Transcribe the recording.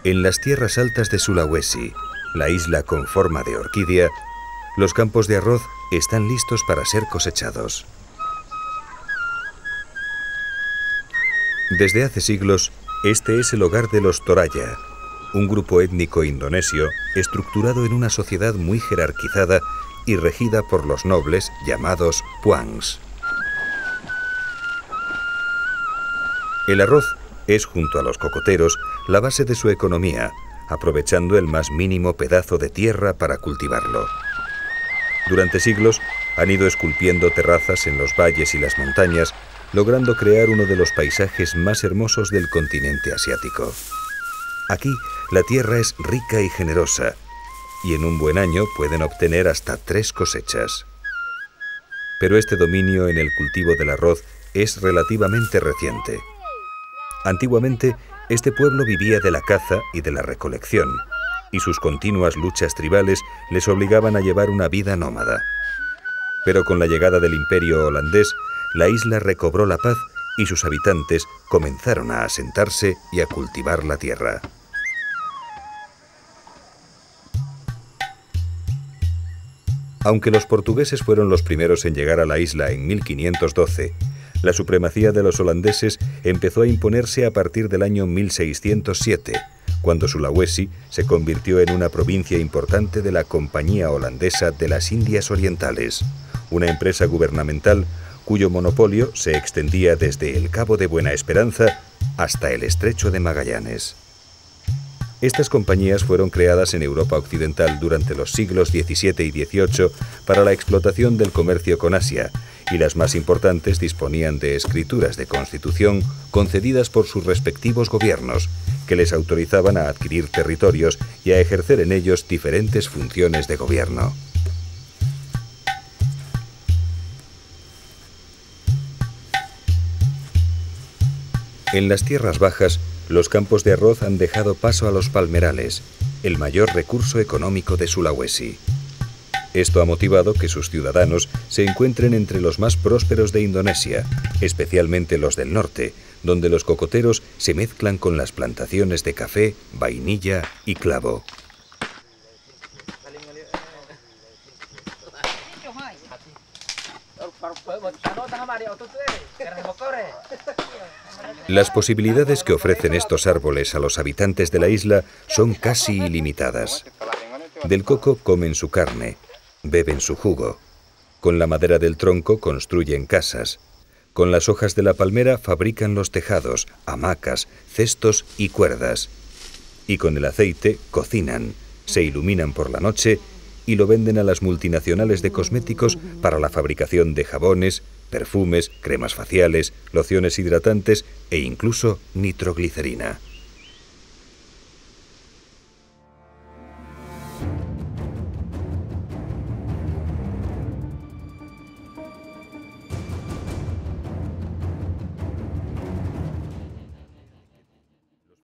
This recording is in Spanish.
En las tierras altas de Sulawesi, la isla con forma de orquídea, los campos de arroz están listos para ser cosechados. Desde hace siglos, este es el hogar de los Toraja, un grupo étnico indonesio estructurado en una sociedad muy jerarquizada y regida por los nobles llamados Puangs. El arroz es, junto a los cocoteros, la base de su economía, aprovechando el más mínimo pedazo de tierra para cultivarlo. Durante siglos han ido esculpiendo terrazas en los valles y las montañas, logrando crear uno de los paisajes más hermosos del continente asiático. Aquí la tierra es rica y generosa, y en un buen año pueden obtener hasta 3 cosechas. Pero este dominio en el cultivo del arroz es relativamente reciente. Antiguamente, este pueblo vivía de la caza y de la recolección, y sus continuas luchas tribales les obligaban a llevar una vida nómada. Pero con la llegada del Imperio holandés, la isla recobró la paz y sus habitantes comenzaron a asentarse y a cultivar la tierra. Aunque los portugueses fueron los primeros en llegar a la isla en 1512, la supremacía de los holandeses empezó a imponerse a partir del año 1607, cuando Sulawesi se convirtió en una provincia importante de la Compañía Holandesa de las Indias Orientales, una empresa gubernamental cuyo monopolio se extendía desde el Cabo de Buena Esperanza hasta el Estrecho de Magallanes. Estas compañías fueron creadas en Europa Occidental durante los siglos XVII y XVIII para la explotación del comercio con Asia, y las más importantes disponían de escrituras de constitución concedidas por sus respectivos gobiernos, que les autorizaban a adquirir territorios y a ejercer en ellos diferentes funciones de gobierno. En las tierras bajas, los campos de arroz han dejado paso a los palmerales, el mayor recurso económico de Sulawesi. Esto ha motivado que sus ciudadanos se encuentren entre los más prósperos de Indonesia, especialmente los del norte, donde los cocoteros se mezclan con las plantaciones de café, vainilla y clavo. Las posibilidades que ofrecen estos árboles a los habitantes de la isla son casi ilimitadas. Del coco comen su carne, beben su jugo. Con la madera del tronco construyen casas. Con las hojas de la palmera fabrican los tejados, hamacas, cestos y cuerdas. Y con el aceite cocinan, se iluminan por la noche y lo venden a las multinacionales de cosméticos para la fabricación de jabones, perfumes, cremas faciales, lociones hidratantes e incluso nitroglicerina.